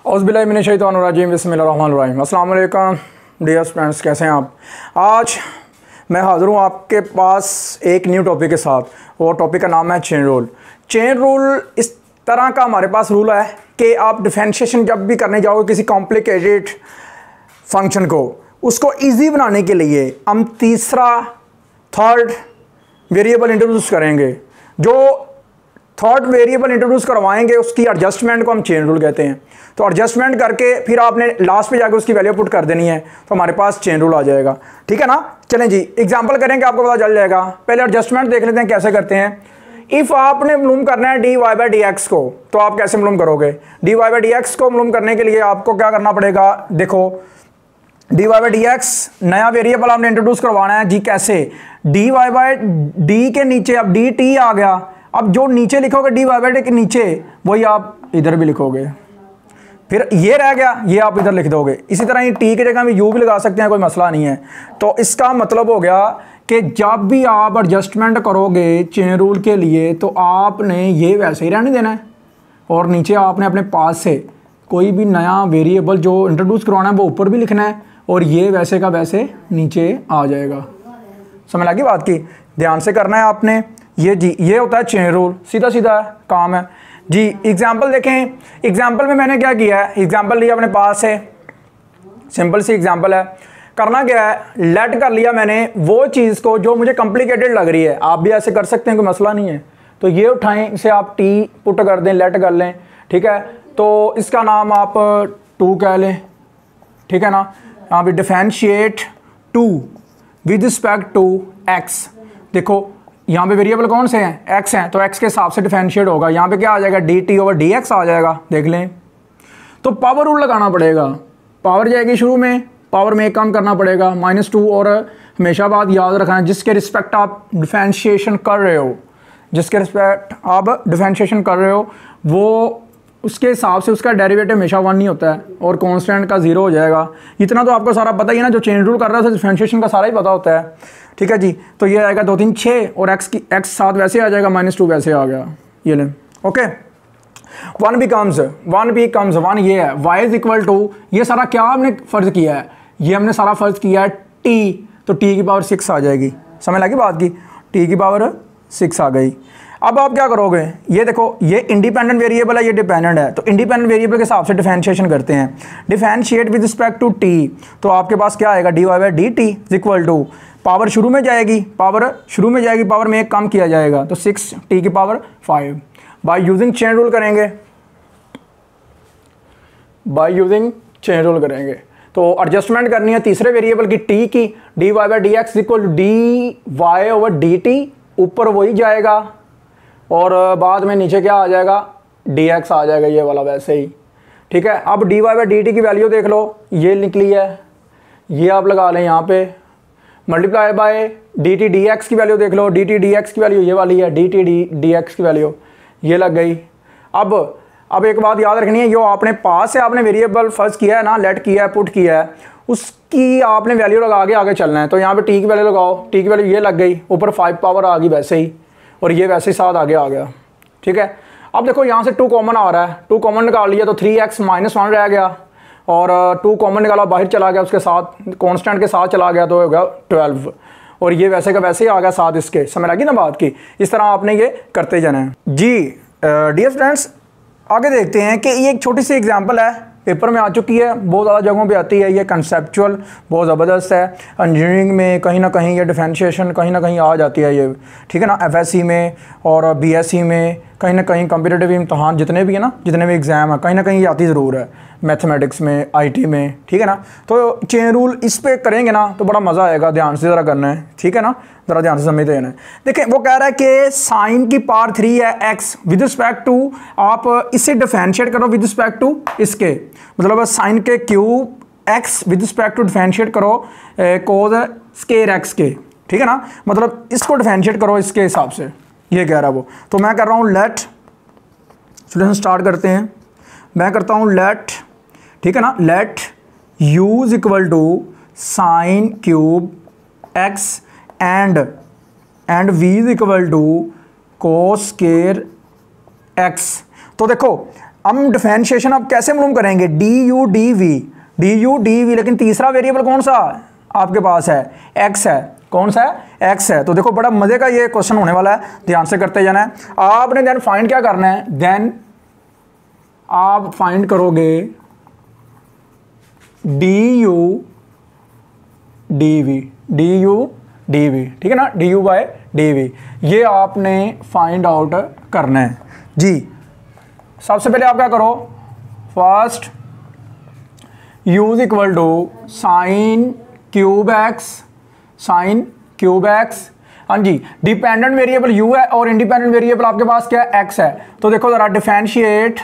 औज़ुबिल्लाहिमिनश्शैतानिर्रजीम बिस्मिल्लाहिर्रहमानिर्रहीम। अस्सलाम वालेकुम डियर फ्रेंड्स, कैसे हैं आप। आज मैं हाज़िर हूँ आपके पास एक न्यू टॉपिक के साथ। वो टॉपिक का नाम है चेन रूल। चेन रूल इस तरह का हमारे पास रूल है कि आप डिफरेंशिएशन जब भी करने जाओगे किसी कॉम्प्लिकेटेड फंक्शन को, उसको ईजी बनाने के लिए हम थर्ड वेरिएबल इंट्रोड्यूस करेंगे। जो थर्ड वेरिएबल इंट्रोड्यूस करवाएंगे उसकी एडजस्टमेंट को हम चेन रूल कहते हैं। तो एडजस्टमेंट करके फिर आपने लास्ट पे जाके उसकी वैल्यू पुट कर देनी है, तो हमारे पास चेन रूल आ जाएगा। ठीक है ना। चलें जी, एग्जांपल करेंगे, आपको पता चल जाएगा। पहले एडजस्टमेंट देख लेते हैं कैसे करते हैं। इफ़ आपने मालूम करना है d y by d x को, तो आप कैसे मालूम करोगे। D y by d x को मालूम करने के लिए आपको क्या करना पड़ेगा। देखो, d y by d x नया वेरिएबल आपने इंट्रोड्यूस करवाना है जी। कैसे, डी वाई बाई डी के नीचे अब डी टी आ गया। अब जो नीचे लिखोगे डी वाई बाई डी के नीचे, वही आप इधर भी लिखोगे। फिर ये रह गया, ये आप इधर लिख दोगे। इसी तरह ये टी की जगह में यू भी लगा सकते हैं, कोई मसला नहीं है। तो इसका मतलब हो गया कि जब भी आप एडजस्टमेंट करोगे चेन रूल के लिए, तो आपने ये वैसे ही रहने देना है, और नीचे आपने अपने पास से कोई भी नया वेरिएबल जो इंट्रोड्यूस करवाना है वो ऊपर भी लिखना है, और ये वैसे का वैसे नीचे आ जाएगा। समझ लगी बात की। ध्यान से करना है आपने। ये जी, ये होता है चेन रूल। सीधा सीधा काम है जी। एग्जाम्पल देखें। एग्जाम्पल में मैंने क्या किया है, एग्जाम्पल लिया अपने पास से, सिंपल सी एग्जाम्पल है। करना क्या है, लेट कर लिया मैंने वो चीज़ को जो मुझे कॉम्प्लिकेटेड लग रही है। आप भी ऐसे कर सकते हैं, कोई मसला नहीं है। तो ये उठाएं, इसे आप टी पुट कर दें, लेट कर लें। ठीक है, तो इसका नाम आप 2 कह लें। ठीक है ना। यहाँ पे differentiate 2 with respect to x. देखो यहाँ पे वेरिएबल कौन से हैं, एक्स हैं, तो एक्स के हिसाब से डिफरेंशिएट होगा। यहाँ पे क्या आ जाएगा, d t over d x आ जाएगा। देख लें। तो पावर रूल लगाना पड़ेगा। पावर जाएगी शुरू में, पावर में एक काम करना पड़ेगा -2। और हमेशा बात याद रखना, जिसके रिस्पेक्ट आप डिफरेंशिएशन कर रहे हो, जिसके रिस्पेक्ट आप डिफरेंशिएशन कर रहे हो, वो उसके हिसाब से उसका डेरिवेटिव हमेशा 1 नहीं होता है, और कांस्टेंट का 0 हो जाएगा। इतना तो आपको सारा पता ही है ना। जो चेन रूल कर रहा है उसे डिफरेंशिएशन का सारा ही पता होता है। ठीक है जी। तो ये आएगा 2 3 6, और एक्स साथ वैसे आ जाएगा, -2 वैसे आ गया। ये लें। ओके, 1 becomes 1 ये है। y इज इक्वल टू, ये सारा क्या हमने फ़र्ज किया है, ये हमने सारा फ़र्ज किया है t, तो t की पावर 6 आ जाएगी। समझ लगी बात की, t की पावर 6 आ गई। अब आप क्या करोगे, ये देखो, ये इंडिपेंडेंट वेरिएबल है, ये डिपेंडेंट है। तो इंडिपेंडेंट वेरिएबल के हिसाब से डिफरेंशिएशन करते हैं। Differentiate with respect to t, तो आपके पास क्या आएगा, d y by d t is equal to, power शुरू में जाएगी, पावर में एक कम किया जाएगा, तो 6 t की power 5। By using chain rule करेंगे, तो एडजस्टमेंट करनी है तीसरे वेरिएबल की t की। D y by d x equal to d y over d t, ऊपर वही जाएगा, और बाद में नीचे क्या आ जाएगा, डी एक्स आ जाएगा, ये वाला वैसे ही। ठीक है। अब d y by d t की वैल्यू देख लो, ये निकली है, ये आप लगा लें यहाँ पे, multiply by d t d x की वैल्यू देख लो, डी टी डी एक्स की वैल्यू ये वाली है, डी टी डी एक्स की वैल्यू ये लग गई। अब एक बात याद रखनी है, जो आपने पास से आपने वेरिएबल फर्ज किया है ना, लेट किया है, पुट किया है, उसकी आपने वैल्यू लगा के आगे चलना है। तो यहाँ पे टी की वैल्यू लगाओ, टी की वैल्यू ये लग गई, ऊपर 5 पावर आ गई वैसे ही, और ये वैसे ही साथ आगे आ गया। ठीक है। अब देखो यहाँ से 2 कॉमन आ रहा है, 2 कॉमन निकाल लिया, तो 3x - 1 रह गया, और 2 कॉमन निकाला, बाहर चला गया, उसके साथ कांस्टेंट के साथ चला गया, तो हो गया 12, और ये वैसे का वैसे ही आ गया साथ इसके। समझ लगी ना बात की। इस तरह आपने ये करते जाना है जी। डियर फ्रेंड्स, आगे देखते हैं कि ये एक छोटी सी एग्जांपल है, पेपर में आ चुकी है, बहुत ज़्यादा जगहों पे आती है। ये कंसेप्चुअल बहुत ज़बरदस्त है। इंजीनियरिंग में कहीं ना कहीं ये डिफरेंशिएशन कहीं ना कहीं आ जाती है ये। ठीक है ना। एफएससी में और बीएससी में, कहीं ना कहीं कॉम्पिटिटिव इम्तहान जितने भी है ना, जितने भी एग्ज़ाम है, कहीं ना कहीं आती ज़रूर है। मैथमेटिक्स में, आईटी में। ठीक है ना। तो चेन रूल इस पर करेंगे ना तो बड़ा मज़ा आएगा। ध्यान से ज़रा करना है। ठीक है ना, ज़रा ध्यान से समझते हैं। देखें, वो कह रहा है कि साइन की पावर 3 है एक्स विद रिस्पेक्ट टू, आप इसे डिफरेंशिएट करो विद रिस्पेक्ट टू इसके, मतलब साइन के cube x with respect to differentiate करो कोज स्केयर एक्स के। ठीक है ना, मतलब इसको डिफरेंशिएट करो इसके हिसाब से, ये कह रहा है वो। तो मैं कर रहा हूँ लेट, सॉल्यूशन स्टार्ट करते हैं। मैं करता हूँ लेट, ठीक है ना, let u is equal to sine cube x and v is equal to cos square x। तो देखो हम डिफरेंशिएशन अब कैसे मालूम करेंगे, डी यू डी वी, लेकिन तीसरा वेरिएबल कौन सा आपके पास है, एक्स है। कौन सा है, एक्स है। तो देखो बड़ा मजे का ये क्वेश्चन होने वाला है, ध्यान से करते जाना है। आपने देन फाइंड क्या करना है, देन आप फाइंड करोगे डी यू डी वी, ठीक है ना, d u by d v, ये आपने फाइंड आउट करना है जी। सबसे पहले आप क्या करो, first u equal to sine cube x, हाँ जी। डिपेंडेंट वेरिएबल u है और इंडिपेंडेंट वेरिएबल आपके पास क्या है, x है। तो देखो जरा डिफरेंशिएट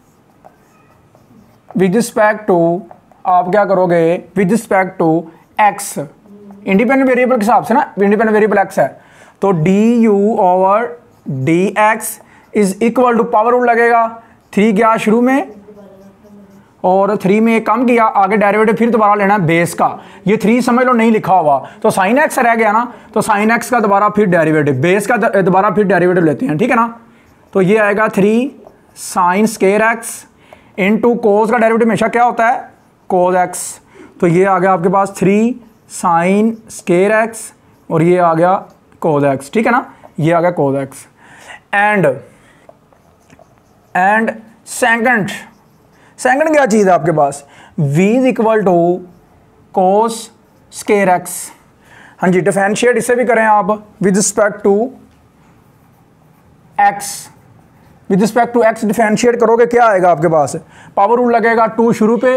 विद रिस्पेक्ट टू, आप क्या करोगे with respect to x, independent variable के हिसाब से ना, इंडिपेंडेंट वेरिएबल x है। तो d u over d x is equal to, power rule लगेगा, 3 गया शुरू में और 3 में कम किया, आगे डेरिवेटिव फिर दोबारा लेना है बेस का। ये 3 समझ लो नहीं लिखा हुआ, तो साइन एक्स रह गया ना, तो साइन एक्स का दोबारा फिर डेरिवेटिव, बेस का दोबारा फिर डेरिवेटिव लेते हैं, ठीक है ना। तो ये आएगा 3 sine square x into cos का डेरिवेटिव हमेशा क्या होता है, कोस एक्स। तो ये आ गया आपके पास 3 साइन स्केयर एक्स और ये आ गया कोस एक्स, ठीक है ना, ये आ गया कोस एक्स। एंड सेकंड क्या चीज़ है आपके पास, v is equal to cos square x. हाँ जी, डिफरेंशिएट इसे भी करें आप with respect to x, with respect to x differentiate करोगे, क्या आएगा आपके पास, पावर रूल लगेगा 2 शुरू पे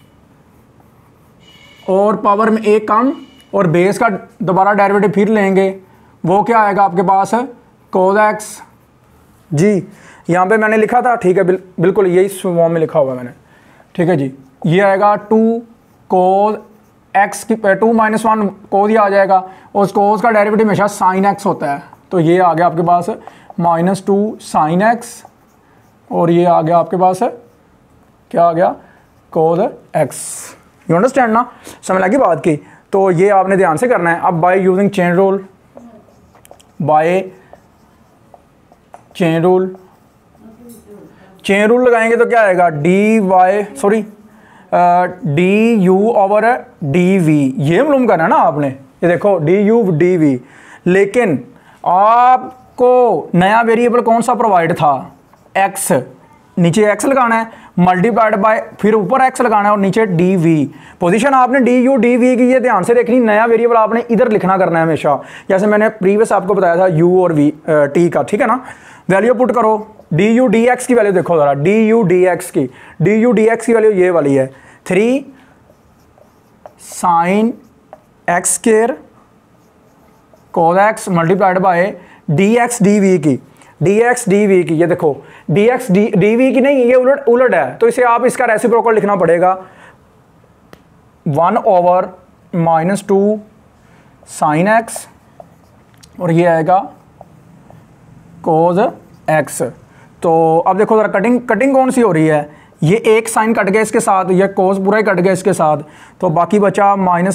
और पावर में 1 कम और बेस का दोबारा डेरिवेटिव फिर लेंगे, वो क्या आएगा आपके पास, कोस एक्स जी। यहाँ पे मैंने लिखा था, ठीक है, बिल्कुल यही फॉर्म में लिखा हुआ है मैंने, ठीक है जी। ये आएगा 2 कोस एक्स की 2 - 1 कोस ही आ जाएगा, और उस कोस का डेरिवेटिव हमेशा साइन एक्स होता है। तो ये आ गया आपके पास -2 साइन एक्स और ये आ गया आपके पास क्या आ गया, कोस एक्स। यू अंडरस्टैंड ना, समझ लगी बात की। तो ये आपने ध्यान से करना है। अब बाय यूजिंग चेन रूल लगाएंगे तो क्या आएगा, d u over d v, ये मालूम करना है ना आपने। ये देखो डी यू डी वी, लेकिन आपको नया वेरिएबल कौन सा प्रोवाइड था, एक्स। नीचे एक्स लगाना है, मल्टीप्लाइड बाय फिर ऊपर एक्स लगाना है और नीचे डी वी। पोजीशन आपने डी यू डी वी की ये ध्यान से देखनी, नया वेरिएबल आपने इधर लिखना करना है हमेशा, जैसे मैंने प्रीवियस आपको बताया था यू और वी टी का, ठीक है ना। वैल्यू पुट करो, डी यू डी एक्स की वैल्यू देखो ज़रा, डी यू डी एक्स की वैल्यू ये वाली है 3 sine x square cos x multiplied by d x d v की, ये देखो डी एक्स डी वी की नहीं, ये उलट है, तो इसे आप इसका रेसिप्रोकल लिखना पड़ेगा 1 ओवर -2 साइन एक्स और ये आएगा कोस एक्स। तो अब देखो जरा कटिंग कौन सी हो रही है, ये एक साइन कट गया इसके साथ, ये कोस पूरा ही कट गया इसके साथ, तो बाकी बचा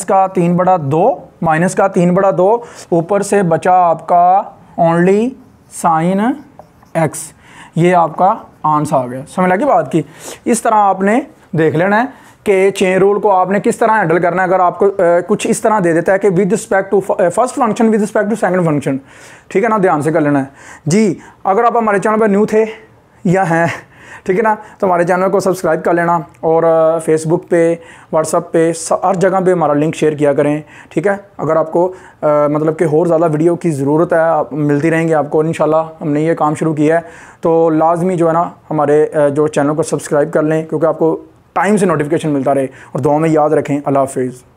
-3/2, ऊपर से बचा आपका ओनली साइन एक्स। ये आपका आंसर आ गया। समझ लगी बात की। इस तरह आपने देख लेना है कि चेन रूल को आपने किस तरह हैंडल करना है। अगर आपको कुछ इस तरह दे देता है कि with respect to first function with respect to second function, ठीक है ना, ध्यान से कर लेना है जी। अगर आप हमारे चैनल पर न्यू थे या हैं, ठीक है ना, तो हमारे चैनल को सब्सक्राइब कर लेना और फेसबुक पे, व्हाट्सअप पे, हर जगह पे हमारा लिंक शेयर किया करें, ठीक है। अगर आपको मतलब कि और ज़्यादा वीडियो की ज़रूरत है, मिलती रहेंगी आपको इंशाल्लाह। हमने ये काम शुरू किया है, तो लाजमी जो है ना हमारे जो चैनल को सब्सक्राइब कर लें, क्योंकि आपको टाइम से नोटिफिकेशन मिलता रहे। और दुआ में याद रखें। अल्लाह हाफिज़।